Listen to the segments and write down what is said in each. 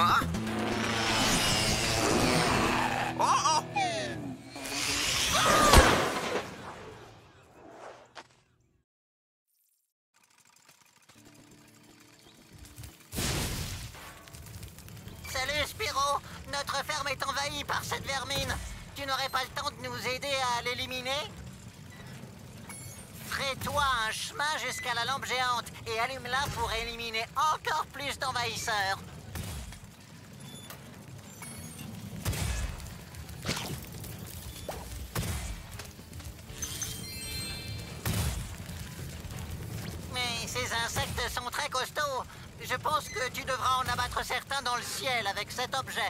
Hein? Oh oh! Salut Spyro! Notre ferme est envahie par cette vermine. Tu n'aurais pas le temps de nous aider à l'éliminer? Fais-toi un chemin jusqu'à la lampe géante et allume-la pour éliminer encore plus d'envahisseurs. Mais ces insectes sont très costauds. Je pense que tu devras en abattre certains dans le ciel avec cet objet.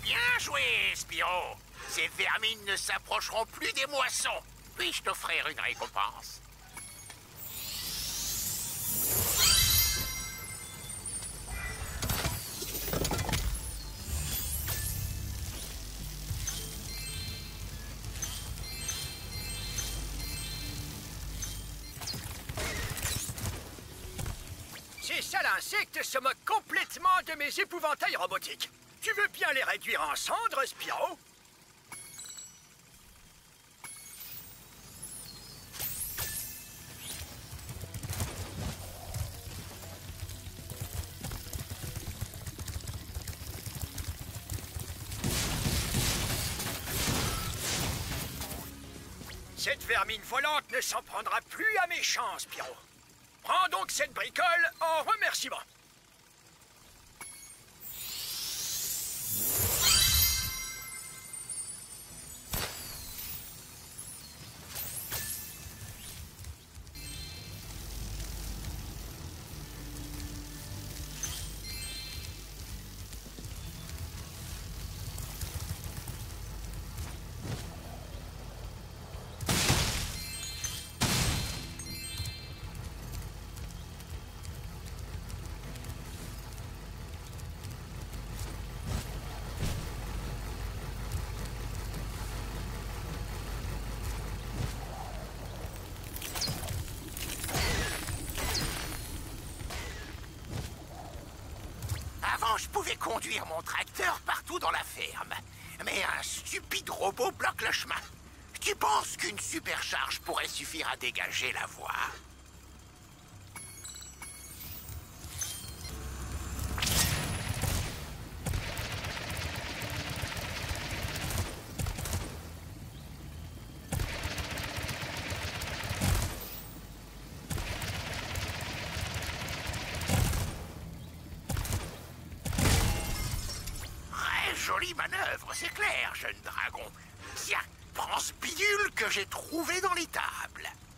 Bien joué, Spyro. Ces vermines ne s'approcheront plus des moissons. Puis-je t'offrir une récompense? Ces sales insectes se moquent complètement de mes épouvantails robotiques. Tu veux bien les réduire en cendres, Spyro? Cette vermine volante ne s'en prendra plus à mes champs, Spyro. Prends donc cette bricole en remerciement. Avant, je pouvais conduire mon tracteur partout dans la ferme. Mais un stupide robot bloque le chemin. Tu penses qu'une supercharge pourrait suffire à dégager la voie? Jolie manœuvre, c'est clair, jeune dragon. Tiens, prends ce bidule que j'ai trouvé dans l'étable.